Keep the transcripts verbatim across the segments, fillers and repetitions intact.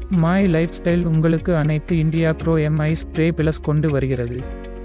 My life style உங்களுக்கு அனைத்து IndiaGro M I spray plus கொண்டு வருகிறது.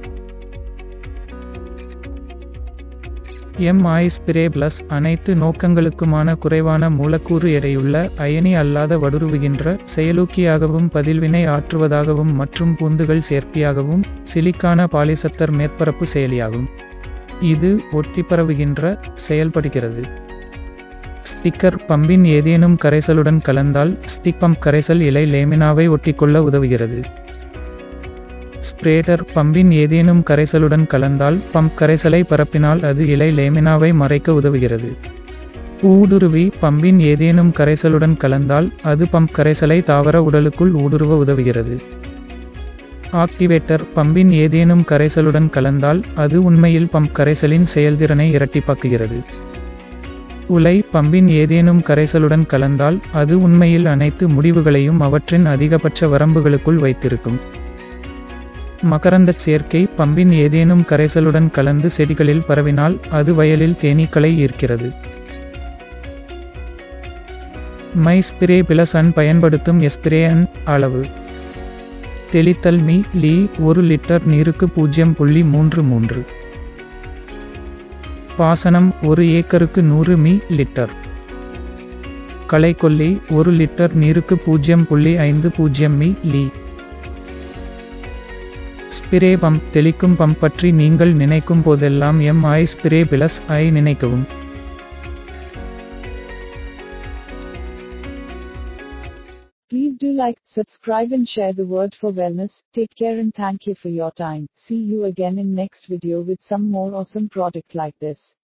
எம் ஐ ஸ்ப்ரே பிளஸ் அனைத்து நோக்கங்களுக்குமான குறைவான மூலக்கூறு எடையுள்ள அயனி அல்லாத வடுருவுகின்ற செயலூக்கியாகவும் பதில்வினை ஆற்றுவதாகவும் மற்றும் பூந்துகள் சேர்ப்பியாகவும் சிலிக்கான பாலிசத்தர் மேற்பரப்பு செயலியாகும். இது ஒட்டி பரவுகின்ற செயல்படுகிறது. ஸ்டிக்கர் பம்பின் ஏதேனும் கரைசலுடன் கலந்தால் ஸ்டிக் பம்ப் கரைசல் இலை லேமினாவை ஒட்டிக்கொள்ள உதவுகிறது. ஸ்ப்ரேடர் பம்பின் ஏதேனும் கரைசலுடன் கலந்தால் பம்ப் கரைசலை பரப்பினால் அது இலை லேமினாவை மறைக்க உதவுகிறது. ஊடுருவி பம்பின் ஏதேனும் கரைசலுடன் கலந்தால் அது பம்ப் கரைசலை தாவர உடலுக்குள் ஊடுருவ உதவுகிறது. ஆக்டிவேட்டர் பம்பின் ஏதேனும் கரைசலுடன் கலந்தால் அது உண்மையில் பம்ப் கரைசலின் செயல்திறனை இரட்டிப்பாக்குகிறது. உலை பம்பின் ஏதேனும் கரைசலுடன் கலந்தால் அது உண்மையில் அனைத்து முடிவுகளையும் அவற்றின் அதிகபட்ச வரம்புகளுக்குள் வைத்திருக்கும். மகரந்தச் சேர்க்கை பம்பின் ஏதேனும் கரைசலுடன் கலந்து செடிகளில் பரவினால் அது வயலில் தேனீக்களை ஈர்க்கிறது. மை ஸ்பிரே பிளஸ் அன் பயன்படுத்தும் ஸ்பிரே அன் அளவு தெளித்தல் மி லீ ஒரு லிட்டர் நீருக்கு பூஜ்ஜியம் புள்ளி மூன்று மூன்று. பாசனம் ஒரு ஏக்கருக்கு நூறு மி லிட்டர். களைக்கொல்லி ஒரு லிட்டர் நீருக்கு பூஜ்ஜியம் புள்ளி ஐந்து பூஜ்ஜியம் மி லீ. ஸ்பிரே பம்ப் தெளிக்கும் பம்ப் பற்றி நீங்கள் நினைக்கும் போதெல்லாம் எம் ஐ ஸ்பிரே பிளஸ் ஐ நினைக்கவும். Please do like, subscribe and share the word for wellness. Take care and thank you for your time. See you again in next video with some more awesome product like this.